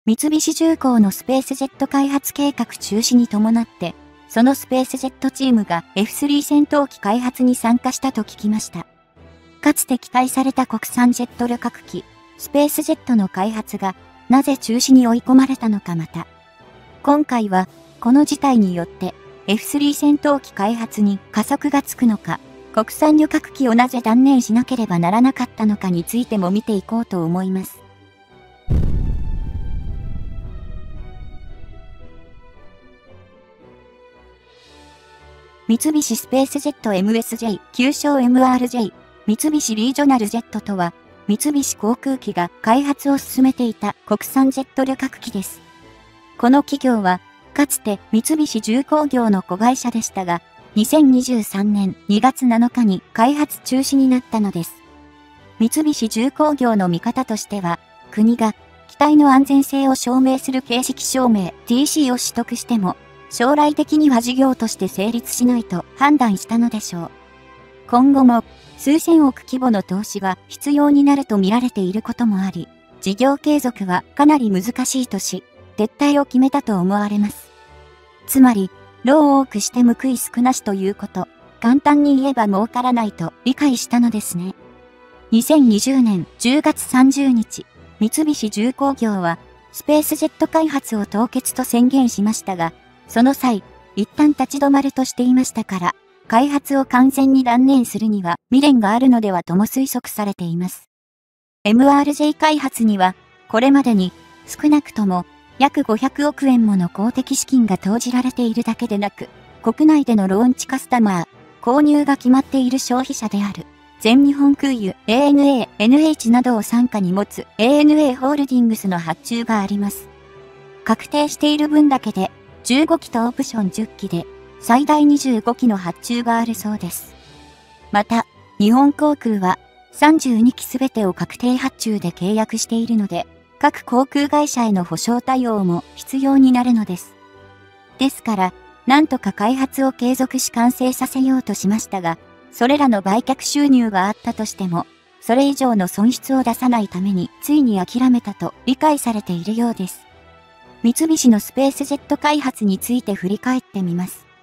三菱重工のスペースジェット開発計画中止に伴って、そのスペースジェットチームが F3 戦闘機開発に参加したと聞きました。かつて期待された国産ジェット旅客機、スペースジェットの開発が、なぜ中止に追い込まれたのかまた。今回は、この事態によって、F3 戦闘機開発に加速がつくのか、国産旅客機をなぜ断念しなければならなかったのかについても見ていこうと思います。三菱スペースジェット MSJ、旧称 MRJ、三菱リージョナルジェットとは、三菱航空機が開発を進めていた国産ジェット旅客機です。この企業は、かつて三菱重工業の子会社でしたが、2023年2月7日に開発中止になったのです。三菱重工業の見方としては、国が機体の安全性を証明する形式証明 TC を取得しても、将来的には事業として成立しないと判断したのでしょう。今後も数千億規模の投資が必要になると見られていることもあり、事業継続はかなり難しいとし、撤退を決めたと思われます。つまり、労を多くして報い少なしということ、簡単に言えば儲からないと理解したのですね。2020年10月30日、三菱重工業は、スペースジェット開発を凍結と宣言しましたが、その際、一旦立ち止まるとしていましたから、開発を完全に断念するには未練があるのではとも推測されています。MRJ 開発には、これまでに少なくとも約500億円もの公的資金が投じられているだけでなく、国内でのローンチカスタマー、購入が決まっている消費者である、全日本空輸 ANA、NH などを傘下に持つ ANA ホールディングスの発注があります。確定している分だけで、15機とオプション10機で、最大25機の発注があるそうです。また、日本航空は、32機すべてを確定発注で契約しているので、各航空会社への保証対応も必要になるのです。ですから、なんとか開発を継続し完成させようとしましたが、それらの売却収入があったとしても、それ以上の損失を出さないためについに諦めたと理解されているようです。三菱のスペースジェット開発について振り返ってみます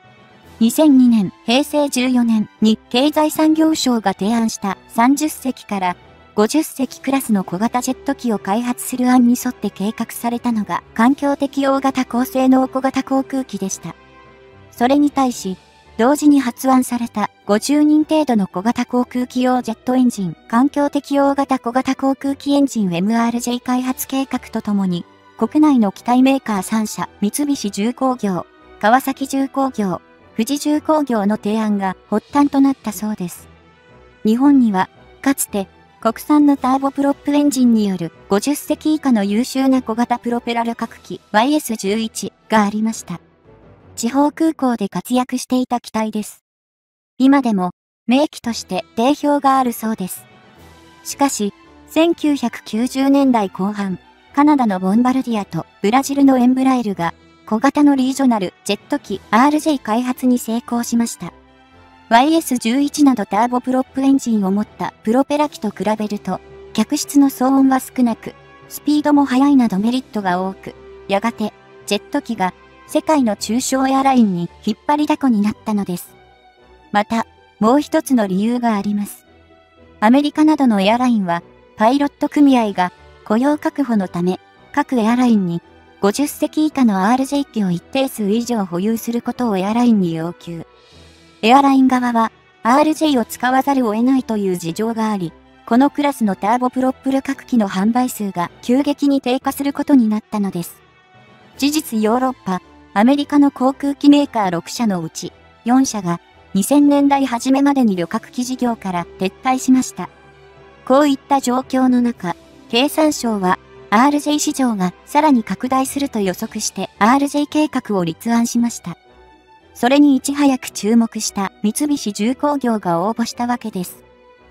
。2002年、平成14年に経済産業省が提案した30隻から50隻クラスの小型ジェット機を開発する案に沿って計画されたのが環境適応型高性能小型航空機でした。それに対し、同時に発案された50人程度の小型航空機用ジェットエンジン、環境適応型小型航空機エンジン MRJ 開発計画とともに、国内の機体メーカー3社、三菱重工業、川崎重工業、富士重工業の提案が発端となったそうです。日本には、かつて、国産のターボプロップエンジンによる50隻以下の優秀な小型プロペラ旅客機 YS11 がありました。地方空港で活躍していた機体です。今でも、名機として定評があるそうです。しかし、1990年代後半、カナダのボンバルディアとブラジルのエンブラエルが小型のリージョナルジェット機 RJ 開発に成功しました。YS11 などターボプロップエンジンを持ったプロペラ機と比べると、客室の騒音は少なく、スピードも速いなどメリットが多く、やがて、ジェット機が世界の中小エアラインに引っ張りだこになったのです。また、もう一つの理由があります。アメリカなどのエアラインは、パイロット組合が雇用確保のため、各エアラインに50隻以下の RJ 機を一定数以上保有することをエアラインに要求。エアライン側は RJ を使わざるを得ないという事情があり、このクラスのターボプロップ旅客機の販売数が急激に低下することになったのです。事実ヨーロッパ、アメリカの航空機メーカー6社のうち4社が2000年代初めまでに旅客機事業から撤退しました。こういった状況の中、経産省は RJ 市場がさらに拡大すると予測して RJ 計画を立案しました。それにいち早く注目した三菱重工業が応募したわけです。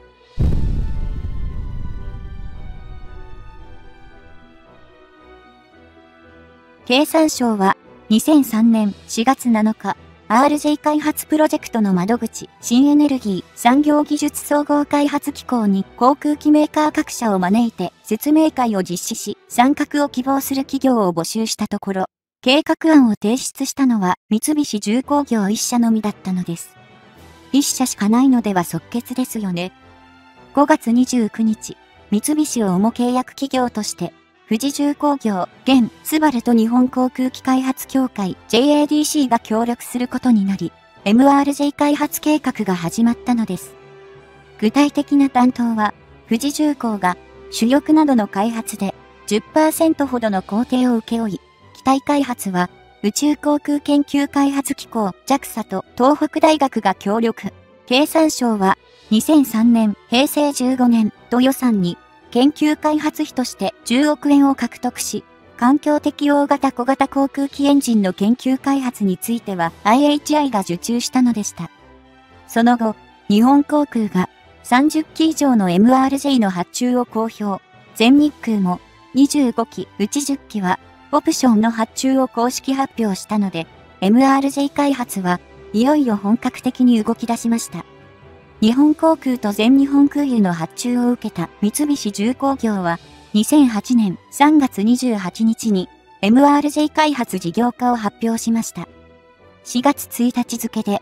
経産省は2003年4月7日、RJ 開発プロジェクトの窓口、新エネルギー産業技術総合開発機構に航空機メーカー各社を招いて説明会を実施し、参画を希望する企業を募集したところ、計画案を提出したのは三菱重工業1社のみだったのです。1社しかないのでは即決ですよね。5月29日、三菱を主契約企業として、富士重工業、現、スバルと日本航空機開発協会 JADC が協力することになり、MRJ 開発計画が始まったのです。具体的な担当は、富士重工が主翼などの開発で 10% ほどの工程を請け負い、機体開発は宇宙航空研究開発機構 JAXA と東北大学が協力。経産省は2003年、平成15年度予算に研究開発費として10億円を獲得し、環境適応型小型航空機エンジンの研究開発については IHI が受注したのでした。その後、日本航空が30機以上の MRJ の発注を公表。全日空も25機、うち10機はオプションの発注を公式発表したので、MRJ 開発はいよいよ本格的に動き出しました。日本航空と全日本空輸の発注を受けた三菱重工業は、2008年3月28日に MRJ 開発事業化を発表しました。4月1日付で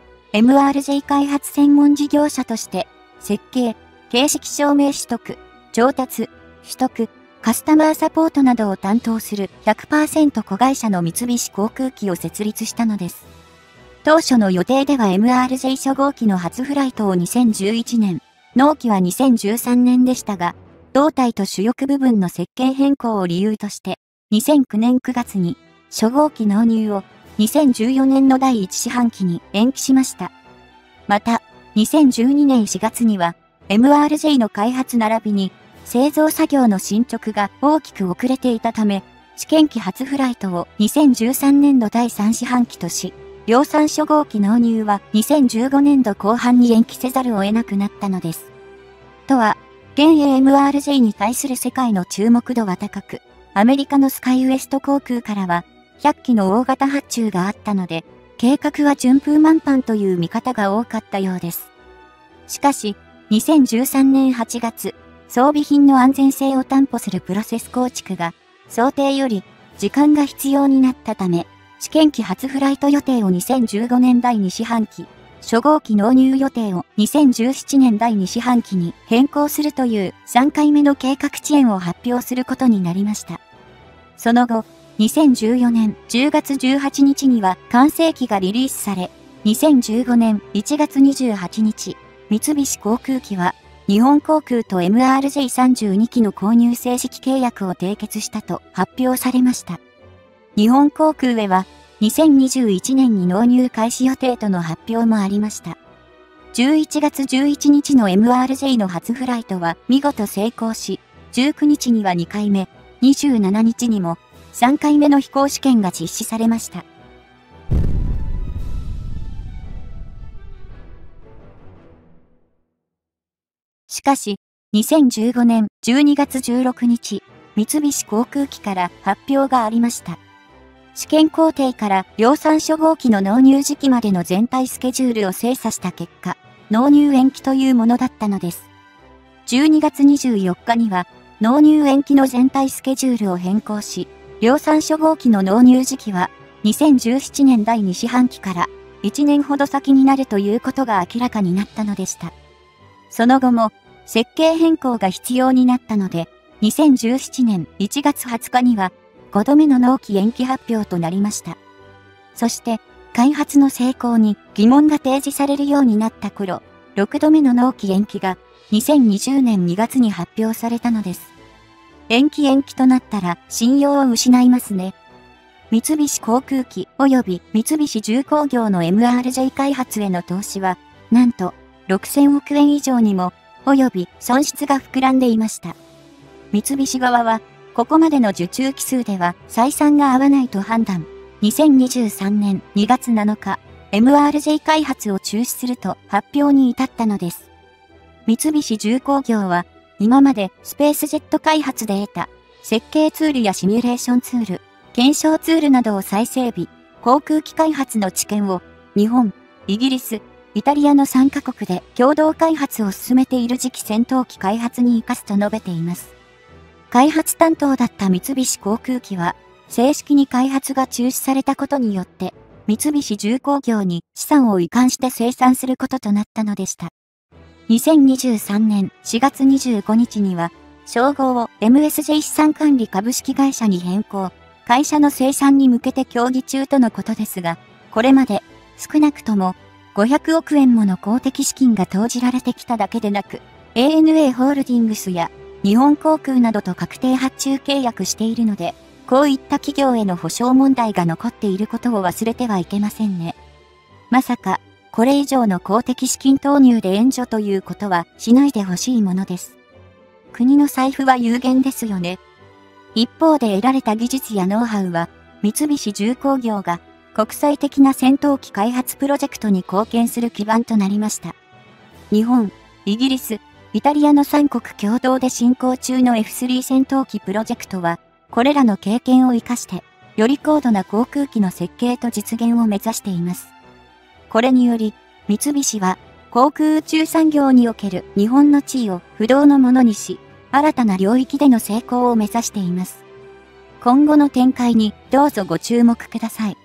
MRJ 開発専門事業者として設計、形式証明取得、調達、取得、カスタマーサポートなどを担当する 100% 子会社の三菱航空機を設立したのです。当初の予定では MRJ 初号機の初フライトを2011年、納期は2013年でしたが、胴体と主翼部分の設計変更を理由として、2009年9月に初号機納入を2014年の第1四半期に延期しました。また、2012年4月には MRJ の開発並びに製造作業の進捗が大きく遅れていたため、試験機初フライトを2013年度第3四半期とし、量産初号機納入は2015年度後半に延期せざるを得なくなったのです。とは、現 MRJ に対する世界の注目度は高く、アメリカのスカイウエスト航空からは100機の大型発注があったので、計画は順風満帆という見方が多かったようです。しかし、2013年8月、装備品の安全性を担保するプロセス構築が想定より時間が必要になったため、試験機初フライト予定を2015年第2四半期、初号機納入予定を2017年第2四半期に変更するという3回目の計画遅延を発表することになりました。その後、2014年10月18日には完成機がリリースされ、2015年1月28日、三菱航空機は日本航空と MRJ32 機の購入正式契約を締結したと発表されました。日本航空へは2021年に納入開始予定との発表もありました。11月11日の MRJ の初フライトは見事成功し、19日には2回目、27日にも3回目の飛行試験が実施されました。しかし、2015年12月16日、三菱航空機から発表がありました。試験工程から量産初号機の納入時期までの全体スケジュールを精査した結果、納入延期というものだったのです。12月24日には、納入延期の全体スケジュールを変更し、量産初号機の納入時期は、2017年第2四半期から1年ほど先になるということが明らかになったのでした。その後も、設計変更が必要になったので、2017年1月20日には、5度目の納期延期発表となりました。そして、開発の成功に疑問が提示されるようになった頃、6度目の納期延期が2020年2月に発表されたのです。延期となったら信用を失いますね。三菱航空機及び三菱重工業の MRJ 開発への投資は、なんと6000億円以上にも及び損失が膨らんでいました。三菱側は、ここまでの受注機数では採算が合わないと判断。2023年2月7日、MRJ 開発を中止すると発表に至ったのです。三菱重工業は、今までスペースジェット開発で得た設計ツールやシミュレーションツール、検証ツールなどを再整備、航空機開発の知見を日本、イギリス、イタリアの3カ国で共同開発を進めている次期戦闘機開発に生かすと述べています。 開発担当だった三菱航空機は、正式に開発が中止されたことによって、三菱重工業に資産を移管して生産することとなったのでした。2023年4月25日には、称号を MSJ 資産管理株式会社に変更、会社の生産に向けて協議中とのことですが、これまで少なくとも500億円もの公的資金が投じられてきただけでなく、ANA ホールディングスや日本航空などと確定発注契約しているので、こういった企業への補償問題が残っていることを忘れてはいけませんね。まさか、これ以上の公的資金投入で援助ということはしないでほしいものです。国の財布は有限ですよね。一方で得られた技術やノウハウは、三菱重工業が国際的な戦闘機開発プロジェクトに貢献する基盤となりました。日本、イギリス、イタリアの3国共同で進行中の F3 戦闘機プロジェクトは、これらの経験を生かして、より高度な航空機の設計と実現を目指しています。これにより、三菱は、航空宇宙産業における日本の地位を不動のものにし、新たな領域での成功を目指しています。今後の展開にどうぞご注目ください。